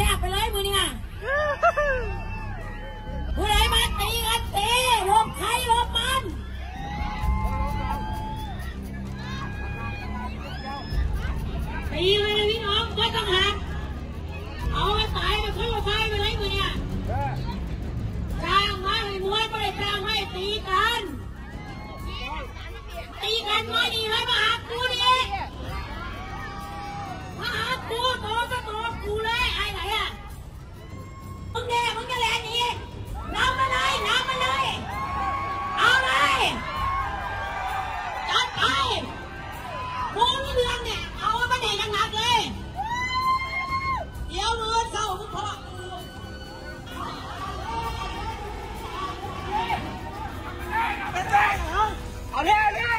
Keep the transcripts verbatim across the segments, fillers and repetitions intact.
ซ่บๆไปเลยมือนี่ผู้ใดมาตีกันตีรบใครรบมันตีเลยพี่น้องไม่ต้องหักเอาไปตายไปขึ้นรถไฟไปเลยมือนี่จ้างมาให้มวยไม่ได้จ้างให้ตีกันตีกันไม่ดีเลยมาหักกูดิมาหากูโตจะโตกูเลยไอ้ไหนอะมึงเด็กมึงจะแรงอีกน้ำมาเลยน้ำมาเลยเอาเลยจัดไปกูนี่เรื่องเนี่ยเอามาเด็กหนักเลยเดี๋ยวมือเศร้ามึงพอเอาเลยเอาเลย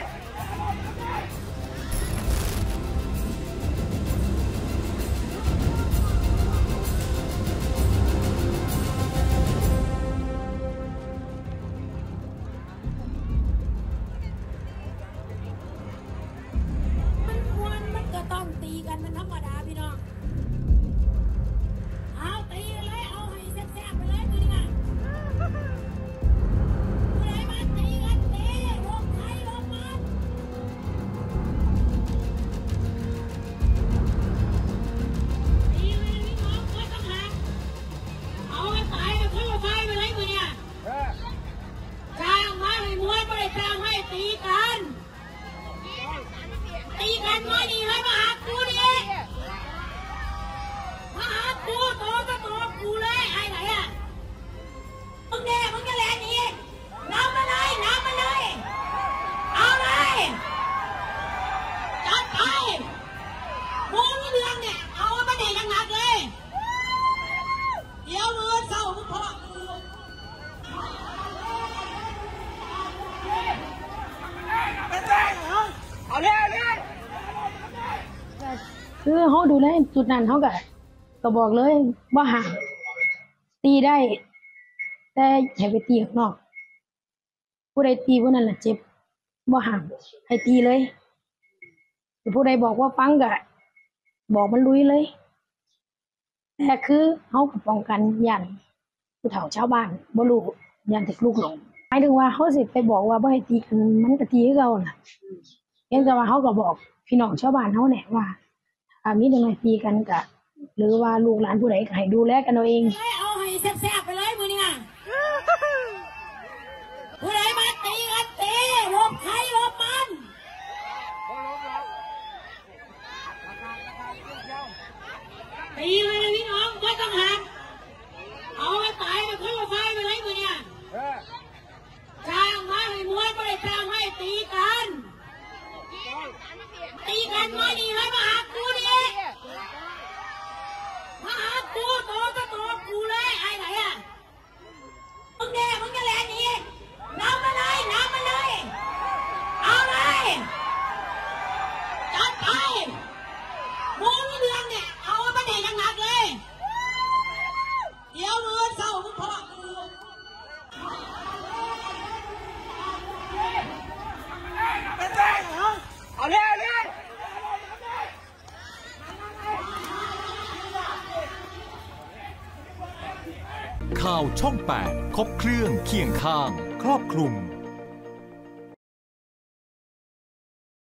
ต้องตีกันมันธรรมดาพี่น้องเอาตีเลยเอาให้แซ่บๆไปเลยมือนี่ผู้ใดมาตีกันตีรบใครรบมันตีเลยพี่น้องไม่ต้องหักเอาไปตายไปขึ้นรถไฟไปเลยมือนี่จ้างมาให้มวยไม่ได้จ้างให้ตีกันตีกันไม่ดีเลยมาหากูดิมาหากูโตจะโตกูเลยไอ้ไหนอะมึงเด็กมึงจะแรงอีกน้ำมาเลยน้ำมาเลยเอาเลยจัดไปกูนี่เรื่องเนี่ยเอามาเด็กหนักเลยเดี๋ยวมือเศร้ามึงพอเอาเลยเอาเลยคือเขาดูแลจุดนั้นเขาก็ก็บอกเลยว่าห่างตีได้แต่ให้ไปตีข้างนอกผู้ใดตีผู้นั้นแหละเจ็บว่าห่างให้ตีเลยผู้ใดบอกว่าฟังก็บอกมันลุยเลยแต่คือเขาก็ป้องกันยันผู้เฒ่าชาวบ้านบ่รู้ยันถึกลูกหลงหมายถึงว่าเขาสิไปบอกว่าบ่ให้ตีกันมันก็ตีให้เราน่ะเพียงแต่ว่าเขาก็บอกพี่น้องชาวบ้านเขาแหละว่าถ้ามีเด็กน้อยตีกันก็หรือว่าลูกหลานผู้ใดก็ให้ดูแลกันเอาเองเอาให้แซ่บๆไปเลยมือนี่ผู้ใดมาตีกันตีรบใครรบมันตีเลยพี่น้องไม่ต้องหักเอาไปตายไปขึ้นรถไฟไปเลยมือนี่จ้างมาให้มวยไม่ได้จ้างให้ตีกันตีกันไม่ดีเลยมาหากูดิมาหากูโตจะโตกูเลยไอ้ไหนอะมึงเด็กมึงจะแรงอีกน้ำมาเลยน้ำมาเลยเอาเลยจัดไปกูนี่เรื่องเนี่ยเอามาเด็กหนักเลยเดี๋ยวมือเศร้ามึงพอเอาเลยเอาเลยข่าวช่องแปดครบเครื่องเคียงข้างครอบคลุม